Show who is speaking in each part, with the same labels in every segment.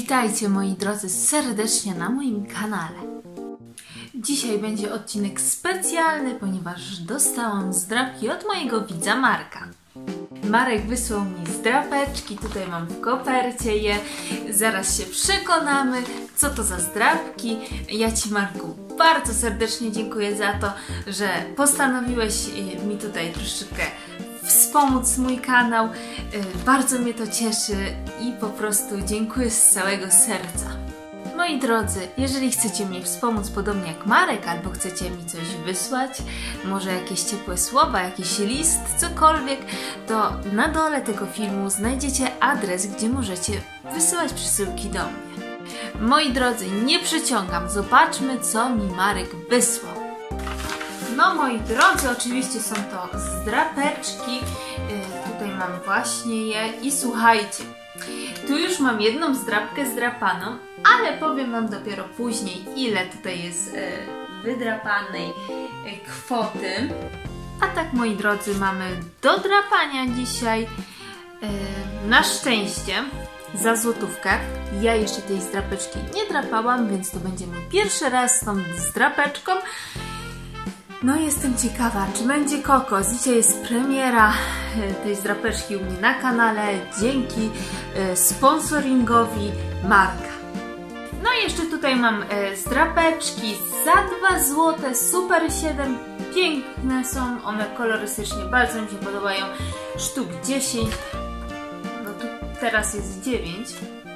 Speaker 1: Witajcie moi drodzy serdecznie na moim kanale. Dzisiaj będzie odcinek specjalny, ponieważ dostałam zdrapki od mojego widza Marka. Marek wysłał mi zdrapeczki, tutaj mam w kopercie je. Zaraz się przekonamy, co to za zdrapki. Ja Ci, Marku, bardzo serdecznie dziękuję za to, że postanowiłeś mi tutaj troszeczkę wspomóc mój kanał. Bardzo mnie to cieszy i po prostu dziękuję z całego serca. Moi drodzy, jeżeli chcecie mnie wspomóc podobnie jak Marek, albo chcecie mi coś wysłać, może jakieś ciepłe słowa, jakiś list, cokolwiek, to na dole tego filmu znajdziecie adres, gdzie możecie wysyłać przesyłki do mnie. Moi drodzy, nie przeciągam, zobaczmy, co mi Marek wysłał. No moi drodzy, oczywiście są to zdrapeczki, tutaj mam właśnie je i słuchajcie, tu już mam jedną zdrapkę zdrapaną, ale powiem Wam dopiero później, ile tutaj jest wydrapanej kwoty. A tak moi drodzy, mamy do drapania dzisiaj na szczęście za złotówkę. Ja jeszcze tej zdrapeczki nie drapałam, więc to będzie mój pierwszy raz z tą zdrapeczką. No jestem ciekawa, czy będzie kokos. Dzisiaj jest premiera tej zdrapeczki u mnie na kanale dzięki sponsoringowi Marka. No i jeszcze tutaj mam zdrapeczki za 2 zł, Super 7, piękne są one kolorystycznie, bardzo mi się podobają, sztuk 10, no tu teraz jest 9,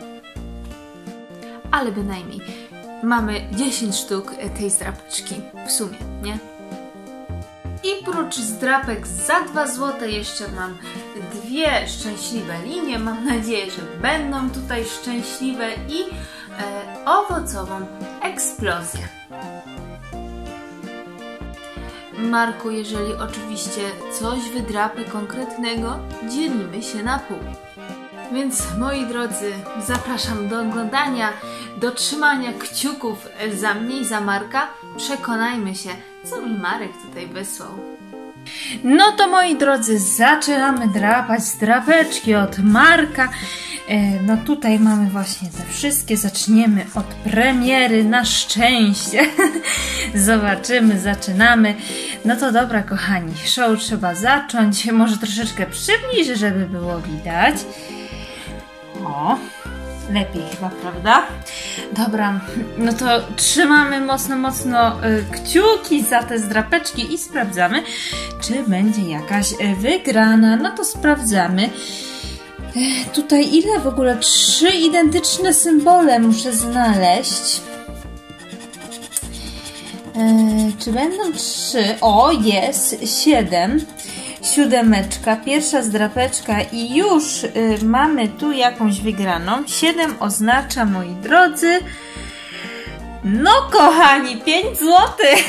Speaker 1: ale bynajmniej mamy 10 sztuk tej zdrapeczki w sumie, nie? I prócz zdrapek za 2 zł jeszcze mam 2 szczęśliwe linie. Mam nadzieję, że będą tutaj szczęśliwe i owocową eksplozję. Marku, jeżeli oczywiście coś wydrapy konkretnego, dzielimy się na pół. Więc moi drodzy, zapraszam do oglądania, do trzymania kciuków za mnie i za Marka. Przekonajmy się, co mi Marek tutaj wysłał. No to moi drodzy, zaczynamy drapać zdrapeczki od Marka. No tutaj mamy właśnie te wszystkie. Zaczniemy od premiery, na szczęście. Zobaczymy, zaczynamy. No to dobra kochani, show trzeba zacząć. Może troszeczkę przybliżę, żeby było widać. O, lepiej chyba, prawda? Dobra, no to trzymamy mocno kciuki za te zdrapeczki i sprawdzamy, czy będzie jakaś wygrana. No to sprawdzamy. Tutaj ile w ogóle? 3 identyczne symbole muszę znaleźć. Czy będą 3? O, jest 7. 7, pierwsza zdrapeczka i już mamy tu jakąś wygraną. 7 oznacza, moi drodzy, no kochani, 5 zł.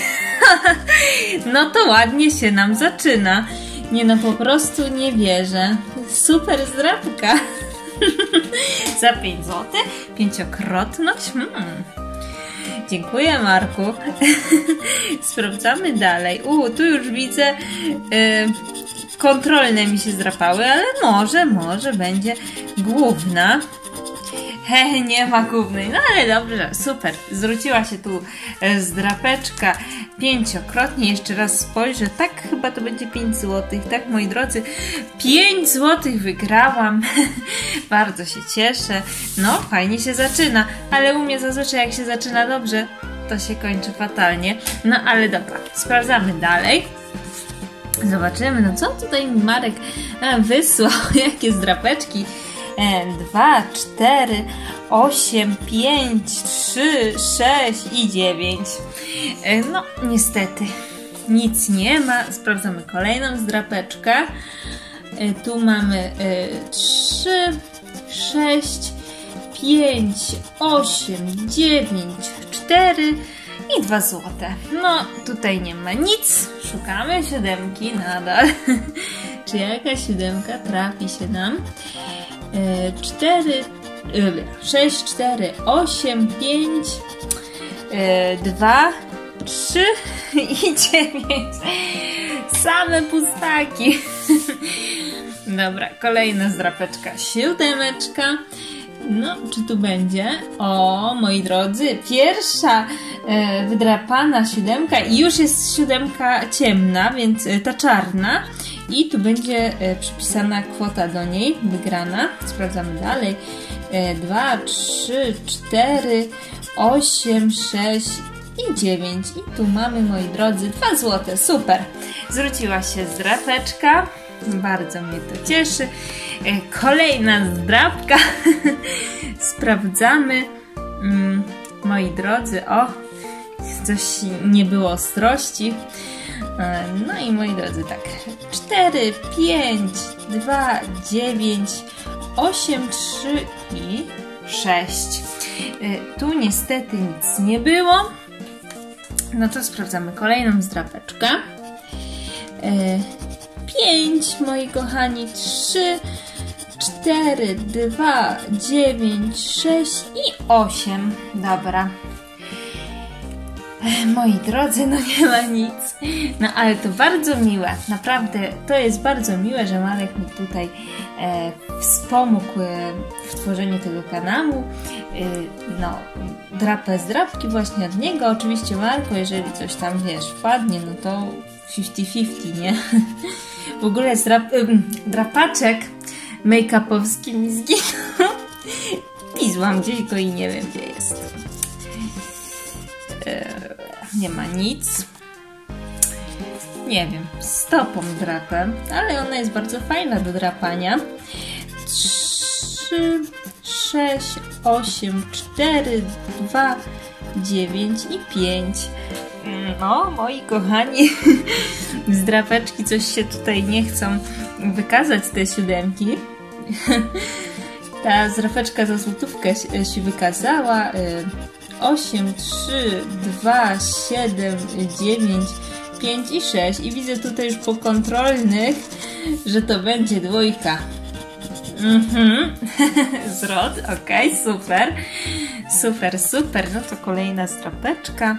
Speaker 1: No to ładnie się nam zaczyna. Nie no, po prostu nie wierzę. Super zdrapka. Za 5 zł, 5-krotność. Dziękuję, Marku. Sprawdzamy dalej. Tu już widzę, kontrolne mi się zdrapały, ale może będzie główna. Nie ma głównej, no ale dobrze, super. Zwróciła się tu zdrapeczka 5-krotnie. Jeszcze raz spojrzę, tak chyba to będzie 5 zł. Tak, moi drodzy, 5 zł wygrałam. Bardzo się cieszę. No, fajnie się zaczyna, ale u mnie zazwyczaj jak się zaczyna dobrze, to się kończy fatalnie. No ale dobra, sprawdzamy dalej. Zobaczymy, no co tutaj Marek wysłał, jakie zdrapeczki. 2, 4, 8, 5, 3, 6 i 9. No, niestety nic nie ma. Sprawdzamy kolejną zdrapeczkę. Tu mamy 3, 6, 5, 8, 9, 4 i 2 zł. No, tutaj nie ma nic. Szukamy 7 nadal. Czy jakaś 7 trafi się nam? 6, 4, 8, 5, 2, 3 i 9. Same pustaki. Dobra, kolejna zdrapeczka, 7. No, czy tu będzie? O, moi drodzy, pierwsza wydrapana siódemka i już jest siódemka ciemna, więc ta czarna. I tu będzie przypisana kwota do niej, wygrana. Sprawdzamy dalej. 2, 3, 4, 8, 6 i 9. I tu mamy, moi drodzy, 2 złote. Super! Zwróciła się zdrapeczka. Bardzo mnie to cieszy. Kolejna zdrapka. Sprawdzamy. Moi drodzy, o, coś nie było ostrości. No i moi drodzy, tak. 4, 5, 2, 9, 8, 3 i 6. Tu niestety nic nie było. No to sprawdzamy kolejną zdrapeczkę. 5, moi kochani, 3, 4, 2, 9, 6 i 8. Dobra. Moi drodzy, no nie ma nic. No ale to bardzo miłe. Naprawdę to jest bardzo miłe, że Marek mi tutaj wspomógł w tworzeniu tego kanału. No, drapę z drapki właśnie od niego. Oczywiście, Marko, jeżeli coś tam, wiesz, wpadnie, no to 50-50, nie? W ogóle drapaczek make-upowski mi zginął. Pizłam gdzieś go i nie wiem, gdzie jest. Nie ma nic. Nie wiem, stopą drapę, ale ona jest bardzo fajna do drapania. 3, 6, 8, 4, 2, 9 i 5. No, moi kochani, z drapeczki coś się tutaj nie chcą wykazać, te siódemki. Ta drapeczka za złotówkę się wykazała. 8, 3, 2, 7, 9, 5 i 6. I widzę tutaj już po kontrolnych, że to będzie dwójka. Zwrot, ok, super. Super, super. No to kolejna strapeczka.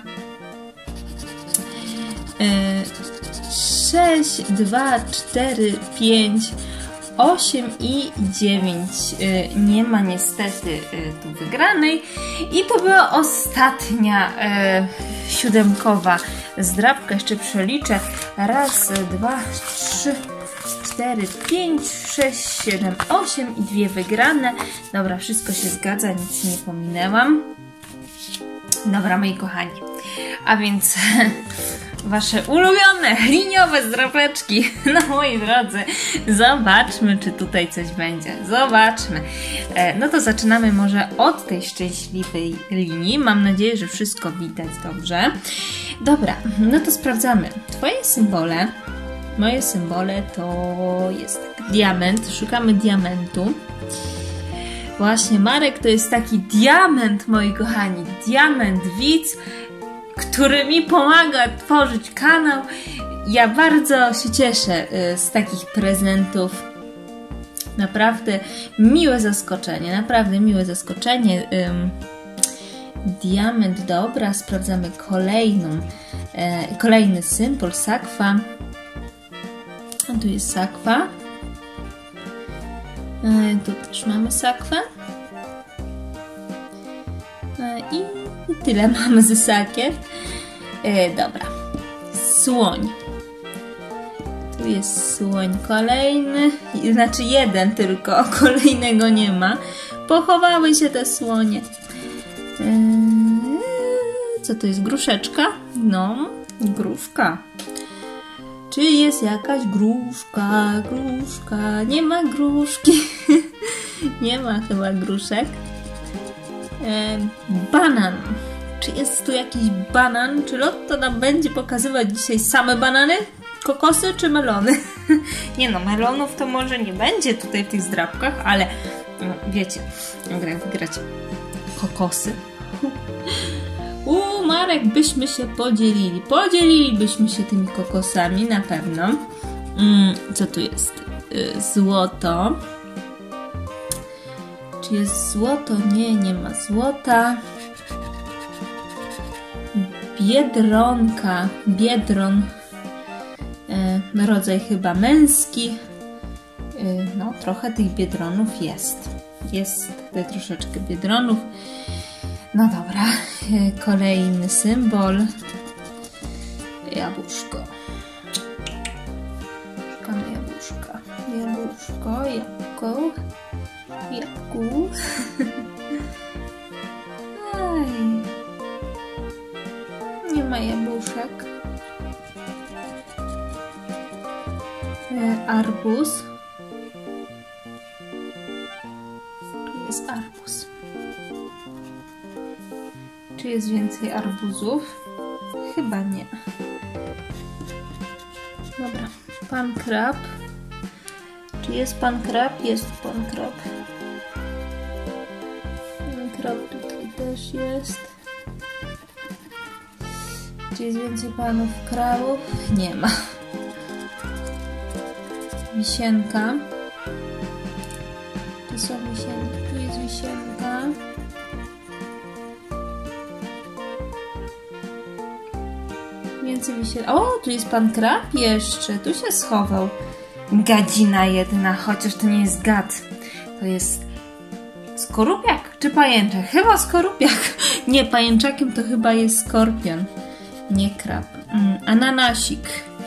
Speaker 1: 6, 2, 4, 5, 8 i 9. Nie ma niestety tu wygranej. I to była ostatnia siódemkowa zdrapka. Jeszcze przeliczę. Raz, 2, 3, 4, 5, 6, 7, 8 i 2 wygrane. Dobra, wszystko się zgadza, nic nie pominęłam. Dobra, moi kochani. A więc wasze ulubione liniowe zdrapeczki. No moi drodzy, zobaczmy, czy tutaj coś będzie. Zobaczmy. No to zaczynamy może od tej szczęśliwej linii. Mam nadzieję, że wszystko widać dobrze. Dobra, no to sprawdzamy. Twoje symbole, moje symbole to jest diament. Szukamy diamentu. Właśnie Marek to jest taki diament, moi kochani. Diament, widz, który mi pomaga tworzyć kanał. Ja bardzo się cieszę z takich prezentów. Naprawdę miłe zaskoczenie, naprawdę miłe zaskoczenie. Diament, dobra, sprawdzamy kolejny symbol, sakwa. A tu jest sakwa. Tu też mamy sakwę. I tyle mamy ze sakiew. Dobra. Słoń. Tu jest słoń kolejny. Znaczy jeden tylko, kolejnego nie ma. Pochowały się te słonie. Co to jest? Gruszeczka? No, gruszka. Czy jest jakaś gruszka? Gruszka. Nie ma gruszki. Nie ma chyba gruszek. Banan. Czy jest tu jakiś banan? Czy Lotto nam będzie pokazywać dzisiaj same banany? Kokosy czy melony? Nie no, melonów to może nie będzie tutaj w tych zdrapkach, ale no, wiecie, mogę wygrać kokosy. Marek, byśmy się podzielili. Podzielilibyśmy się tymi kokosami na pewno. Co tu jest? Złoto. Czy jest złoto? Nie, nie ma złota. Biedronka. Biedron. Rodzaj chyba męski. No, trochę tych biedronów jest. Jest tutaj troszeczkę biedronów. No dobra, kolejny symbol. Jabłuszko. Szukamy jabłuszka. Jabłuszko, jabłko. Jabłku. Aj. Nie ma jabłuszek. Arbuz. Tu jest arbuz. Czy jest więcej arbuzów? Chyba nie. Dobra. Pan krab. Czy jest pan krab? Jest pan krab. Pan krab tutaj też jest. Czy jest więcej panów krabów? Nie ma. Wisienka. Tu są wisienki. Tu jest wisienka. Więcej wisienek. O, tu jest pan krab jeszcze. Tu się schował. Gadzina jedna, chociaż to nie jest gad. To jest skorupiak czy pajęczak? Chyba skorupiak. Nie, pajęczakiem to chyba jest skorpion. Nie krab. Ananasik.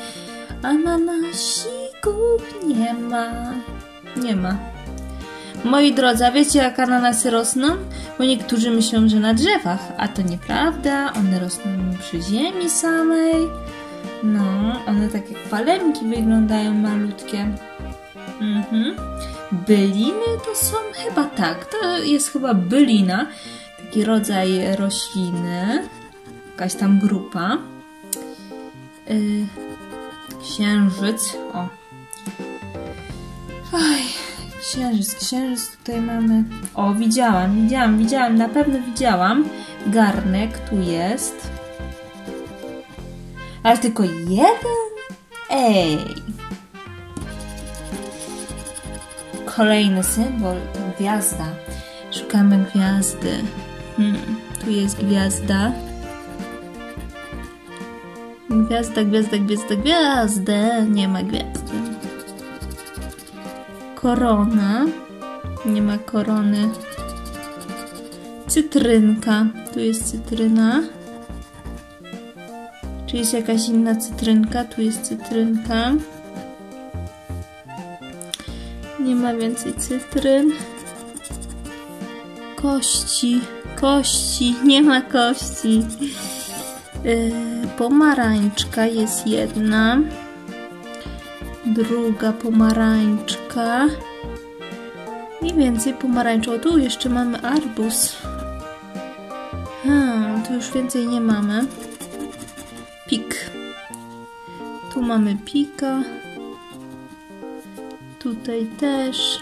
Speaker 1: Ananasików nie ma. Nie ma. Moi drodzy, a wiecie jak ananasy rosną? Bo niektórzy myślą, że na drzewach, a to nieprawda. One rosną przy ziemi samej. No, one tak jak palemki wyglądają malutkie. Byliny to są chyba tak. To jest chyba bylina. Taki rodzaj rośliny. Jakaś tam grupa. Księżyc. O. Oj, księżyc tutaj mamy. O, widziałam, na pewno widziałam. Garnek tu jest. Ale tylko jeden? Ej! Kolejny symbol, gwiazda. Szukamy gwiazdy. Tu jest gwiazda. Gwiazda. Nie ma gwiazdy. Korona. Nie ma korony. Cytrynka. Tu jest cytryna. Czy jest jakaś inna cytrynka? Tu jest cytrynka. Nie ma więcej cytryn. Kości. Nie ma kości. Pomarańczka jest jedna. Druga pomarańczka. I więcej pomarańczy. O, tu jeszcze mamy arbuz. Tu już więcej nie mamy. Pik. Tu mamy pika. Tutaj też.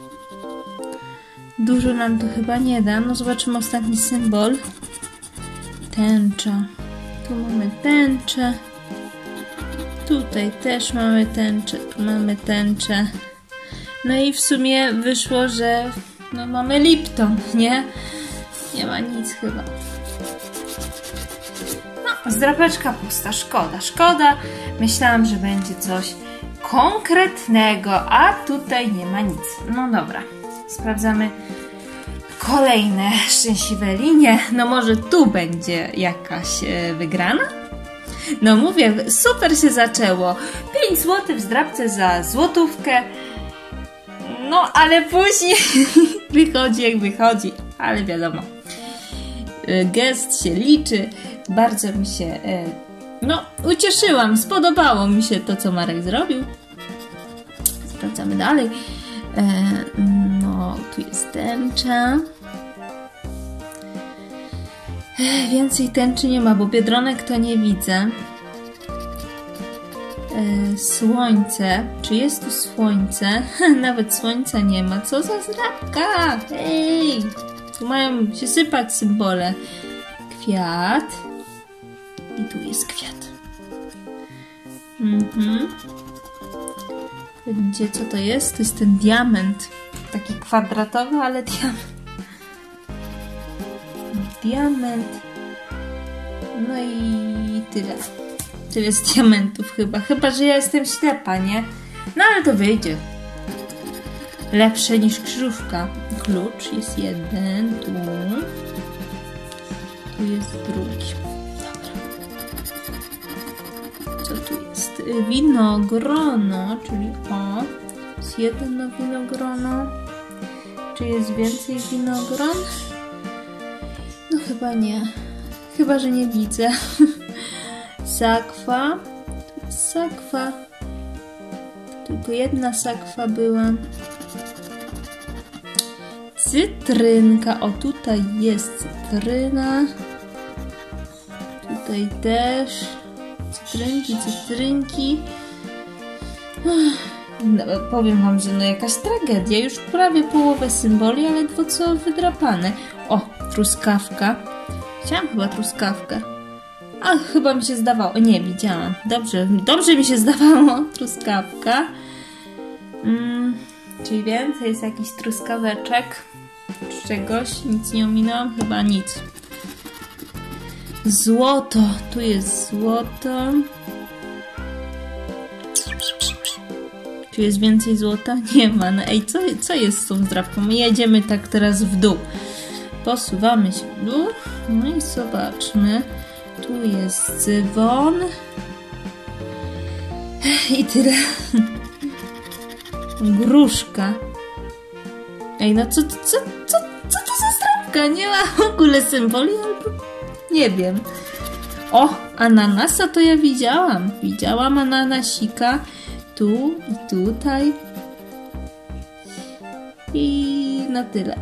Speaker 1: Dużo nam to chyba nie da. No zobaczymy ostatni symbol. Tęcza. Tu mamy tęczę. Tutaj też mamy tęczę. Tu mamy tęczę. No i w sumie wyszło, że no mamy Lipton, nie? Nie ma nic chyba. No, zdrapeczka pusta. Szkoda. Myślałam, że będzie coś konkretnego, a tutaj nie ma nic. No dobra. Sprawdzamy kolejne szczęśliwe linie. No może tu będzie jakaś wygrana? No mówię, super się zaczęło. 5 zł w zdrapce za złotówkę. No ale później wychodzi jak wychodzi. Ale wiadomo. Gest się liczy. Bardzo mi się ucieszyłam. Spodobało mi się to, co Marek zrobił. Sprawdzamy dalej. No, tu jest tęcza. Więcej tęczy nie ma, bo biedronek to nie widzę. Słońce. Czy jest tu słońce? Nawet słońca nie ma. Co za zdrapka? Ej! Tu mają się sypać symbole. Kwiat. I tu jest kwiat. Gdzie, co to jest? To jest ten diament. Taki kwadratowy, ale diament. Diament. No i tyle. Tyle z diamentów chyba. Chyba, że ja jestem ślepa, nie? No ale to wyjdzie. Lepsze niż krzyżówka. klucz, jest jeden, tu jest drugi. Dobra. Co tu jest? Winogrono, czyli jest jedno winogrono. Czy jest więcej winogron? No chyba nie. Chyba, że nie widzę. Sakwa. Tu jest sakwa. Tylko jedna sakwa była. Cytrynka. O, tutaj jest cytryna. Tutaj też. Cytrynki. No, powiem wam, że no jakaś tragedia. Już prawie połowę symboli, ale ledwo co wydrapane. O, truskawka. Chciałam chyba truskawkę. A, chyba mi się zdawało. Nie, widziałam. Dobrze mi się zdawało. Truskawka. Czyli więcej jest jakiś truskaweczek. Czy czegoś? Nic nie ominęłam? Chyba nic. Złoto. Tu jest złoto. Czy jest więcej złota? Nie ma. No, ej, co jest z tą zdrabką? Jedziemy tak teraz w dół. Posuwamy się w dół. No i zobaczmy. Tu jest dzwon. I tyle. Gruszka. Ej, no co to za zdrabka? Nie ma w ogóle symboli albo... Nie wiem. O, ananasa to ja widziałam. Widziałam ananasika. Tu i tutaj. I na tyle.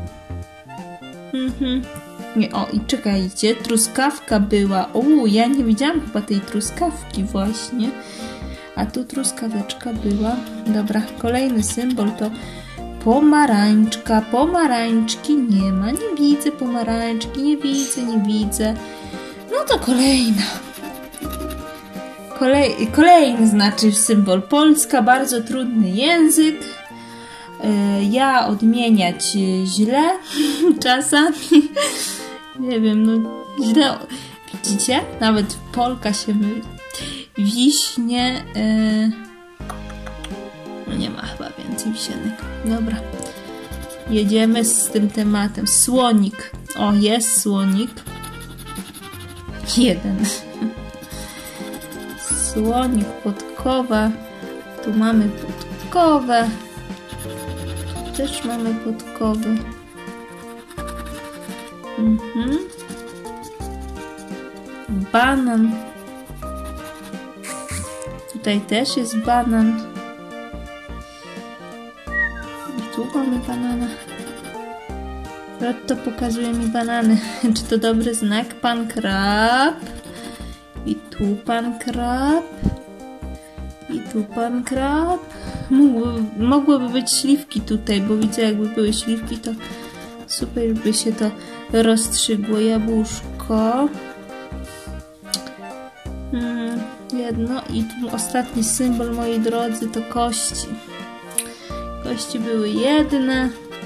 Speaker 1: Nie, o, i czekajcie, truskawka była. Ja nie widziałam chyba tej truskawki właśnie. A tu truskaweczka była. Dobra, kolejny symbol to pomarańczka. Pomarańczki nie ma. Nie widzę pomarańczki. Nie widzę. No to kolejna. Kolejny znaczy symbol Polska. Bardzo trudny język. Ja odmieniać źle czasami. Nie wiem, no źle. Widzicie? Nawet Polka się myli. Wiśnie. No nie ma chyba więcej wisianek. Dobra. Jedziemy z tym tematem. Słonik. O, jest słonik. Jeden. Słonik, podkowa. Tu mamy podkowę. Tu też mamy podkowę. Banan. Tutaj też jest banan. I tu mamy banana. To pokazuje mi banany. Czy to dobry znak? Pan krab. I tu pan krab. I tu pan krab. Mogłyby być śliwki tutaj, bo widzę, jakby były śliwki, to super by się to rozstrzygło. Jabłuszko. Jedno. I tu ostatni symbol, moi drodzy, to kości. Kości były jedyne.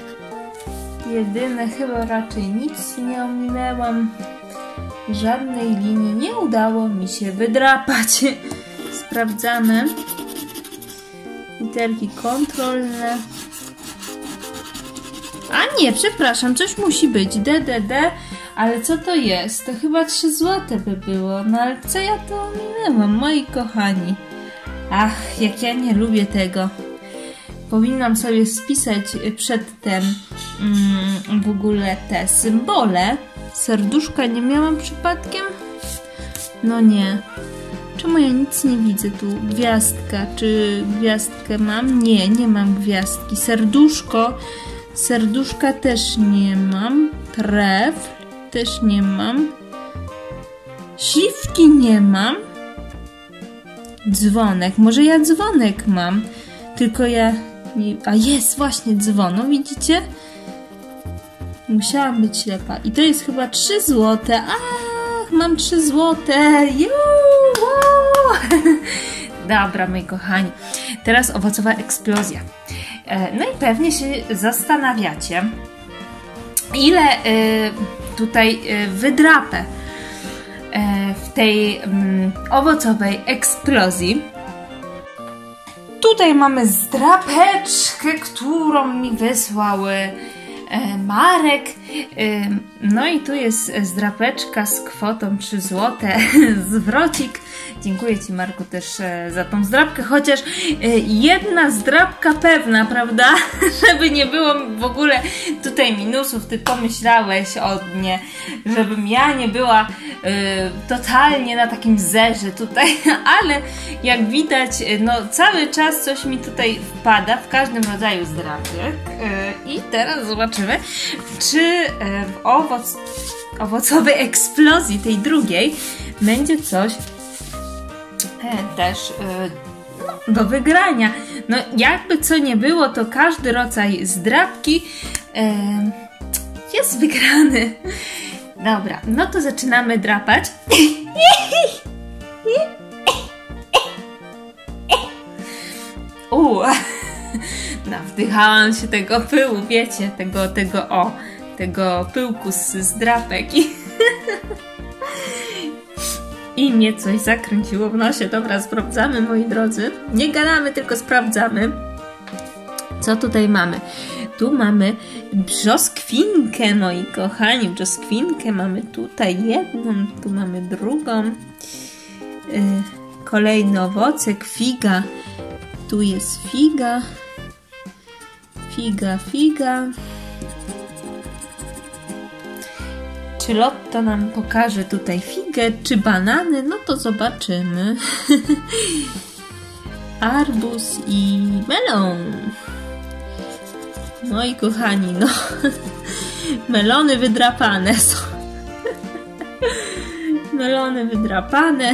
Speaker 1: Chyba raczej nic nie ominęłam. Żadnej linii nie udało mi się wydrapać. Sprawdzamy. Literki kontrolne. A nie, przepraszam, coś musi być. DDD. Ale co to jest? To chyba 3 złote by było. No ale co ja to ominęłam, moi kochani? Ach, jak ja nie lubię tego. Powinnam sobie spisać przedtem w ogóle te symbole. Serduszka nie miałam przypadkiem? No nie. Czemu ja nic nie widzę tu? Gwiazdka. Czy gwiazdkę mam? Nie, nie mam gwiazdki. Serduszko. Serduszka też nie mam. Trefl też nie mam. Śliwki nie mam. Dzwonek. Może ja dzwonek mam. Tylko ja nie... A jest właśnie dzwon. No widzicie? Musiałam być ślepa. I to jest chyba 3 złote. Ach, mam 3 złote. Dobra, moi kochani. Teraz owocowa eksplozja. No i pewnie się zastanawiacie, ile tutaj wydrapę w tej owocowej eksplozji. Tutaj mamy zdrapeczkę, którą mi wysłały Marek. No i tu jest zdrapeczka z kwotą 3 zł. Zwrocik. Dziękuję Ci, Marku, też za tą zdrapkę, chociaż jedna zdrapka pewna, prawda? Żeby nie było w ogóle tutaj minusów, Ty pomyślałeś o mnie, żebym ja nie była totalnie na takim zerze tutaj, ale jak widać, no cały czas coś mi tutaj wpada w każdym rodzaju zdrapek i teraz zobaczymy, czy w owocowej eksplozji, tej drugiej, będzie coś też do wygrania. No jakby co nie było, to każdy rodzaj zdrapki jest wygrany. Dobra, no to zaczynamy drapać. Nawdychałam się tego pyłu, wiecie, tego pyłku z drapek i mnie coś zakręciło w nosie. Dobra, sprawdzamy, moi drodzy. Nie gadamy, tylko sprawdzamy. Co tutaj mamy? Tu mamy brzoskwinkę, moi kochani. Brzoskwinkę mamy tutaj jedną, tu mamy drugą. Kolejny owocek, figa. Tu jest figa. Figa. Czy Lotto nam pokaże tutaj figę, czy banany? No to zobaczymy. Arbuz i melon. Moi kochani, no. Melony wydrapane są. Melony wydrapane.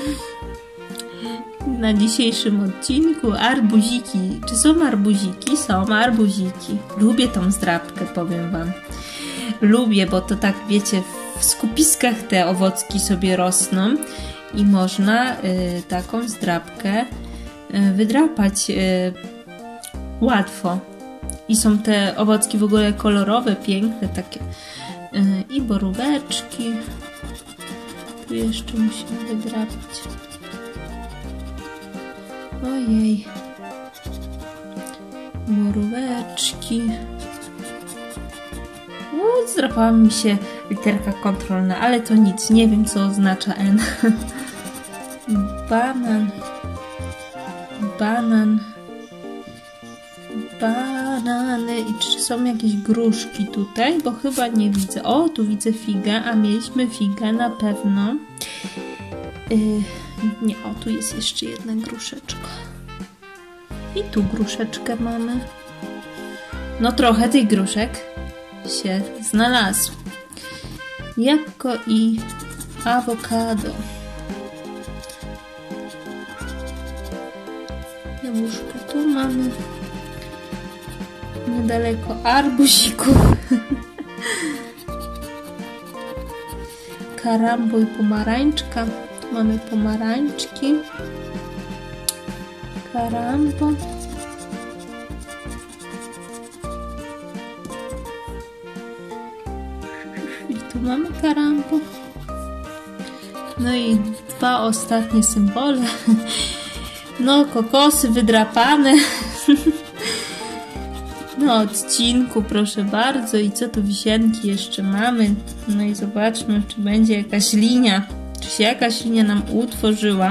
Speaker 1: Na dzisiejszym odcinku arbuziki. Czy są arbuziki? Są arbuziki. Lubię tą zdrapkę, powiem Wam. Lubię, bo to tak, wiecie, w skupiskach te owocki sobie rosną i można taką zdrapkę wydrapać łatwo. I są te owocki w ogóle kolorowe, piękne takie. I boróweczki. Tu jeszcze musimy wydrapać. Ojej. Boróweczki. Zdrapała mi się literka kontrolna, ale to nic, nie wiem co oznacza N. Banany. I czy są jakieś gruszki tutaj? Bo chyba nie widzę. O, tu widzę figę, a mieliśmy figę na pewno. Nie, o, tu jest jeszcze jedna gruszeczka. I tu gruszeczkę mamy. No trochę tych gruszek się znalazł. Jabłko i awokado. Jabłuszko tu mamy. Niedaleko arbuzików. Karambo i pomarańczka. Tu mamy pomarańczki. Karambo. Tu mamy karambo. No i 2 ostatnie symbole. No, kokosy wydrapane. Na odcinku, proszę bardzo. I co tu wisienki jeszcze mamy? No i zobaczmy, czy będzie jakaś linia. Czy się jakaś linia nam utworzyła.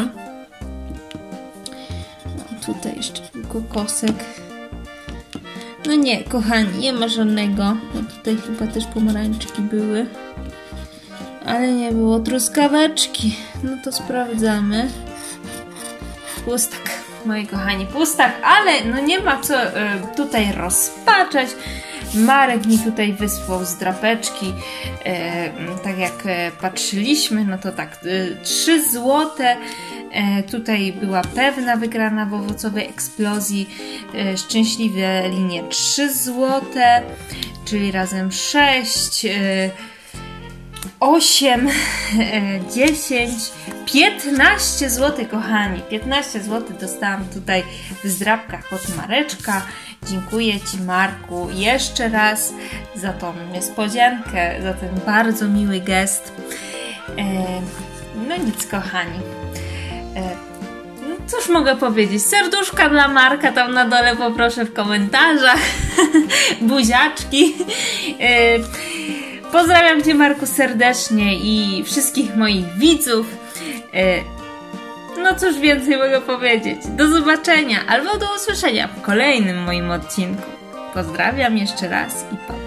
Speaker 1: No, tutaj jeszcze kokosek. No nie, kochani, nie ma żadnego. No tutaj chyba też pomarańczki były. Ale nie było truskaweczki. No to sprawdzamy. Pustak, moi kochani, pustak, ale no nie ma co tutaj rozpaczać. Marek mi tutaj wysłał zdrapeczki, tak jak patrzyliśmy, no to tak, 3 złote. Tutaj była pewna wygrana w owocowej eksplozji, szczęśliwe linie 3 złote, czyli razem 6, 8, 10, 15 zł, kochani. 15 zł dostałam tutaj w zdrapkach od Mareczka. Dziękuję Ci, Marku, jeszcze raz za tą niespodziankę, za ten bardzo miły gest. No nic, kochani. Cóż mogę powiedzieć? Serduszka dla Marka tam na dole poproszę w komentarzach. Buziaczki. Pozdrawiam Cię, Marku, serdecznie i wszystkich moich widzów. No cóż więcej mogę powiedzieć. Do zobaczenia albo do usłyszenia w kolejnym moim odcinku. Pozdrawiam jeszcze raz i pa.